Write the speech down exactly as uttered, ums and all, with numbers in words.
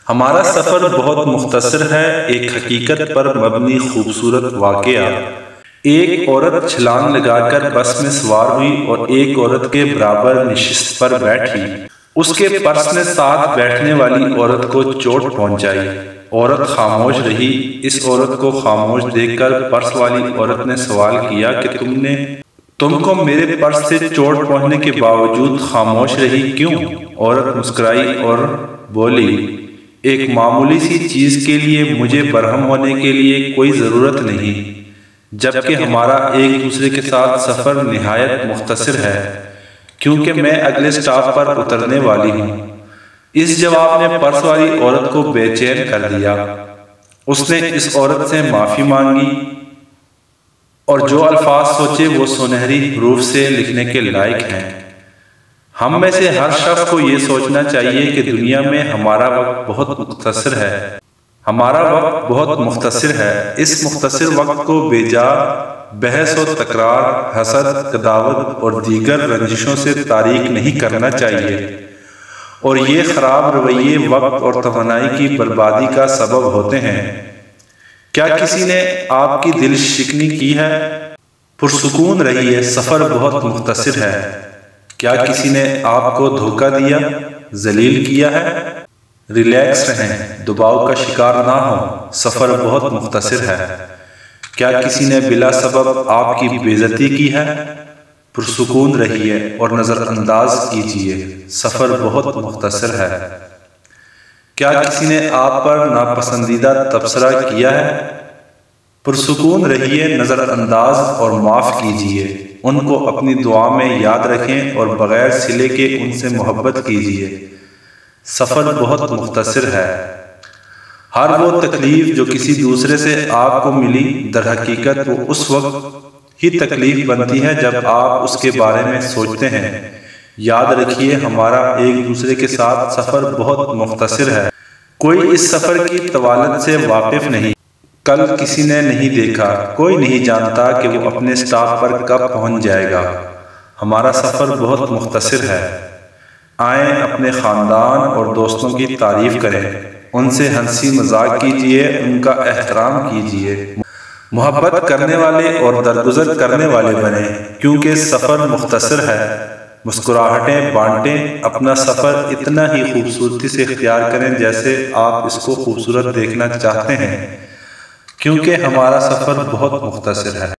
ہمارا سفر بہت مختصر ہے، ایک حقیقت پر مبنی خوبصورت واقعہ۔ ایک عورت چھلانگ لگا کر بس میں سوار ہوئی اور ایک عورت کے برابر نشست پر بیٹھی۔ اس کے پرس نے ساتھ بیٹھنے والی عورت کو چوٹ پہنچائی۔ عورت خاموش رہی۔ اس عورت کو خاموش دیکھ کر پرس والی عورت نے سوال کیا کہ تم نے تم کو میرے پرس سے چوٹ پہنچنے کے باوجود خاموش رہی کیوں؟ عورت مسکرائی اور بولی، ایک معمولی سی چیز کے لیے مجھے برہم ہونے کے لیے کوئی ضرورت نہیں، جبکہ ہمارا ایک دوسرے کے ساتھ سفر نہایت مختصر ہے، کیونکہ میں اگلے سٹاپ پر اترنے والی ہوں۔ اس جواب نے پرس والی عورت کو بے چین کر دیا۔ اس نے اس عورت سے معافی مانگی اور جو الفاظ سوچے وہ سنہری حروف سے لکھنے کے لائق ہیں۔ ہم میں سے ہر شخص کو یہ سوچنا چاہیے کہ دنیا میں ہمارا وقت بہت مختصر ہے۔ ہمارا وقت بہت مختصر ہے۔ اس مختصر وقت کو بے جا بحث و تکرار، حسد، عداوت اور دیگر رنجشوں سے تاریک نہیں کرنا چاہیے، اور یہ خراب رویے وقت اور توانائی کی بربادی کا سبب ہوتے ہیں۔ کیا کسی نے آپ کی دل شکنی کی ہے؟ پرسکون رہیے، سفر بہت مختصر ہے۔ کیا کسی نے آپ کو دھوکہ دیا، ذلیل کیا ہے؟ ریلیکس رہیں، دباؤ کا شکار نہ ہو، سفر بہت مختصر ہے۔ کیا کسی نے بلا سبب آپ کی بے عزتی کی ہے؟ پرسکون رہیے اور نظر انداز کیجیے، سفر بہت مختصر ہے۔ کیا کسی نے آپ پر ناپسندیدہ تبصرہ کیا ہے؟ پرسکون رہیے، نظر انداز اور معاف کیجیے، ان کو اپنی دعا میں یاد رکھیں اور بغیر صلے کے ان سے محبت کیجیے، سفر بہت مختصر ہے۔ ہر وہ تکلیف جو کسی دوسرے سے آپ کو ملی، در حقیقت وہ اس وقت ہی تکلیف بنتی ہے جب آپ اس کے بارے میں سوچتے ہیں۔ یاد رکھیے، ہمارا ایک دوسرے کے ساتھ سفر بہت مختصر ہے۔ کوئی اس سفر کی طوالت سے واقف نہیں۔ کل کسی نے نہیں دیکھا، کوئی نہیں جانتا کہ وہ اپنے سٹاپ پر کب پہنچ جائے گا۔ ہمارا سفر بہت مختصر ہے۔ آئیں اپنے خاندان اور دوستوں کی تعریف کریں، ان سے ہنسی مذاق کیجیے، ان کا احترام کیجیے، محبت کرنے والے اور درگزر کرنے والے بنیں، کیونکہ سفر مختصر ہے۔ مسکراہٹیں بانٹیں، اپنا سفر اتنا ہی خوبصورتی سے اختیار کریں جیسے آپ اس کو خوبصورت دیکھنا چاہتے ہیں، کیونکہ ہمارا سفر بہت مختصر ہے۔